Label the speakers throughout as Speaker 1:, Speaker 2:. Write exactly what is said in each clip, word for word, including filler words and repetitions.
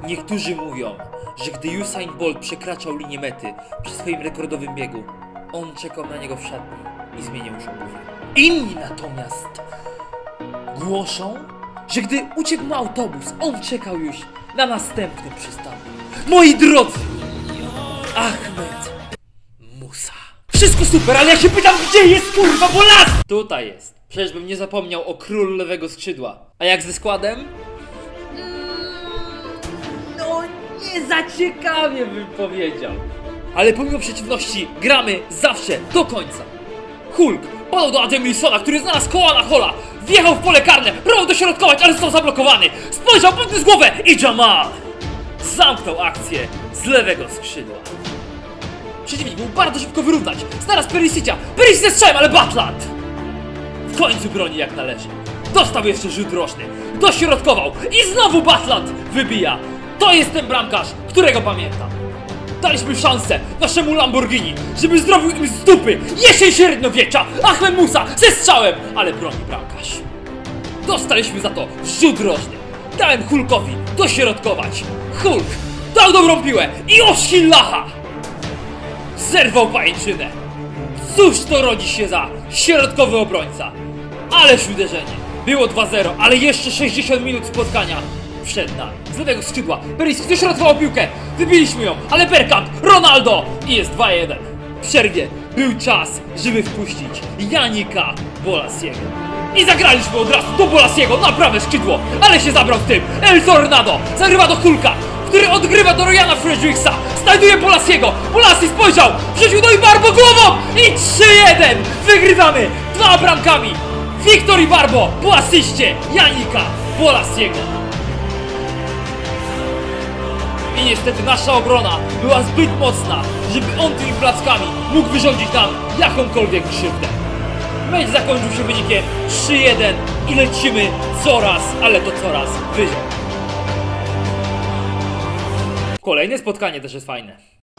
Speaker 1: Niektórzy mówią, że gdy Usain Bolt przekraczał linię mety przy swoim rekordowym biegu, on czekał na niego w szatni i zmieniał już obuwie. Inni natomiast głoszą, że gdy uciekł mu autobus, on czekał już na następny przystanek. Moi drodzy, Ahmed Musa. Wszystko super, ale ja się pytam, gdzie jest kurwa Bolas? Tutaj jest. Przecież bym nie zapomniał o królu lewego skrzydła. A jak ze składem? No nie za ciekawie bym powiedział. Ale pomimo przeciwności gramy zawsze do końca. Hulk podał do Ademilsona, który znalazł koła na hola. Wjechał w pole karne, próbował dośrodkować, ale został zablokowany. Spojrzał pod z głowę i Jamal zamknął akcję z lewego skrzydła. Przeciwnik mógł bardzo szybko wyrównać. Znalazł Perisicia. Perisic ze strzałem, ale Butland w końcu broni jak należy. Dostał jeszcze rzut roczny. Dośrodkował i znowu Butland wybija. To jest ten bramkarz, którego pamiętam. Daliśmy szansę naszemu Lamborghini, żeby zrobił im z dupy jesień średniowiecza. Ahmed Musa ze strzałem, ale broni bramkarz. Dostaliśmy za to rzut roczny. Dałem Hulkowi dośrodkować. Hulk dał dobrą piłę i Oshillaha zerwał pajęczynę. Cóż to rodzi się za środkowy obrońca. Ależ uderzenie. Było dwa zero, ale jeszcze sześćdziesiąt minut spotkania przed nami. Z lewego skrzydła Perisic dośrodkował piłkę. Wybiliśmy ją, ale Bergkamp, Ronaldo i jest dwa jeden. W przerwie był czas, żeby wpuścić Janika Bolasiego. I zagraliśmy od razu do Bolasiego na prawe skrzydło, ale się zabrał z tym. El Tornado zagrywa do Hulka, który odgrywa do Ryana Fredericka. Znajduje Bolasiego. Bolasi spojrzał, wrzucił do Ibarbo głową i trzy jeden. Wygrywamy dwoma bramkami. Victor Ibarbo po asyście Janika Bolasiego. I niestety nasza obrona była zbyt mocna, żeby on tymi plackami mógł wyrządzić nam jakąkolwiek krzywdę. Mecz zakończył się wynikiem trzy jeden i lecimy coraz, ale to coraz wyżej. Kolejne spotkanie też jest fajne.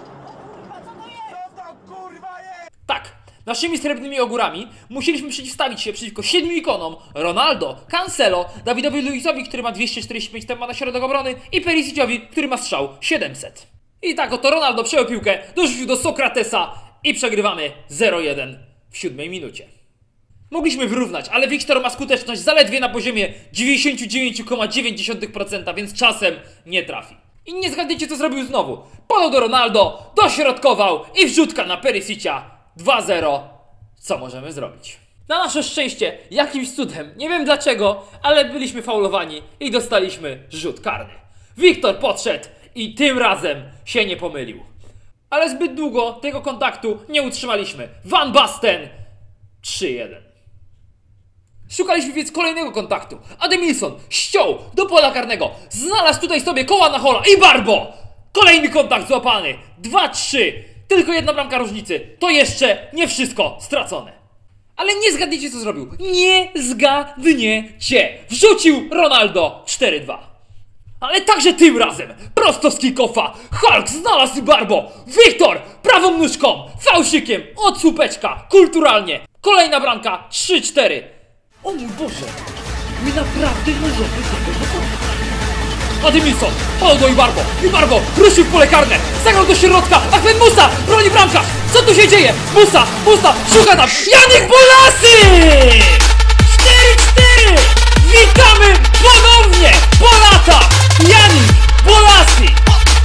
Speaker 1: Tak, naszymi srebrnymi ogórami musieliśmy przeciwstawić się przeciwko siedmiu ikonom: Ronaldo, Cancelo, Davidowi Luizowi, który ma dwieście czterdzieści pięć tempa na środek obrony, i Perisiciowi, który ma strzał siedemset. I tak oto Ronaldo przejął piłkę, dorzucił do Sokratesa i przegrywamy zero jeden w siódmej minucie. Mogliśmy wyrównać, ale Victor ma skuteczność zaledwie na poziomie dziewięćdziesiąt dziewięć przecinek dziewięć procent, więc czasem nie trafi. I nie zgadnijcie, co zrobił znowu. Podał do Ronaldo, dośrodkował i wrzutka na Perisicia. dwa zero. Co możemy zrobić? Na nasze szczęście, jakimś cudem, nie wiem dlaczego, ale byliśmy faulowani i dostaliśmy rzut karny. Victor podszedł i tym razem się nie pomylił. Ale zbyt długo tego kontaktu nie utrzymaliśmy. Van Basten trzy jeden. Szukaliśmy więc kolejnego kontaktu. Ademilson ściął do pola karnego. Znalazł tutaj sobie koła na hola i Barbo. Kolejny kontakt złapany. dwa trzy. Tylko jedna bramka różnicy. To jeszcze nie wszystko stracone. Ale nie zgadnijcie, co zrobił. Nie zgadniecie. Wrzucił Ronaldo cztery dwa. Ale także tym razem prosto z kick-offa Hulk znalazł Barbo. Victor prawą nóżką, fałszykiem od słupeczka, kulturalnie. Kolejna bramka trzy cztery. O mój Boże, my naprawdę możemy tego dokonać. Ademilson podał do Ibarbo. Ibarbo ruszył w pole karne, zagrał do środka. Ahmed Musa broni bramkarz. Co tu się dzieje? Musa, Musa, szuka tam Janik Bolasi! cztery cztery! Witamy ponownie po latach! Janik Bolasi!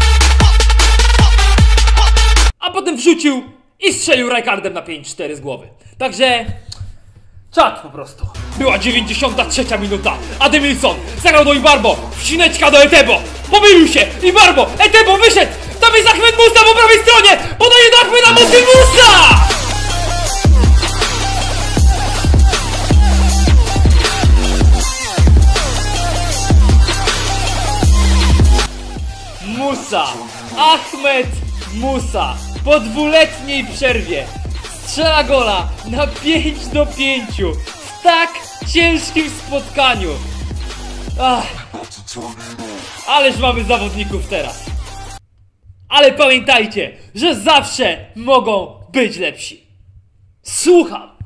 Speaker 1: A potem wrzucił i strzelił Rijkaardem na pięć cztery z głowy. Także czad po prostu. Była dziewięćdziesiąta trzecia minuta. Ademilson zagrał do Ibarbo. Wcineczka do Etebo. Pomylił się. Ibarbo. Etebo wyszedł. Tam jest Ahmed Musa po prawej stronie. Podaje do Ahmeda Musy Musa. Musa. Ahmed Musa po dwuletniej przerwie strzela gola na pięć do pięciu w tak ciężkim spotkaniu. Ach. Ależ mamy zawodników teraz. Ale pamiętajcie, że zawsze mogą być lepsi. Słucham.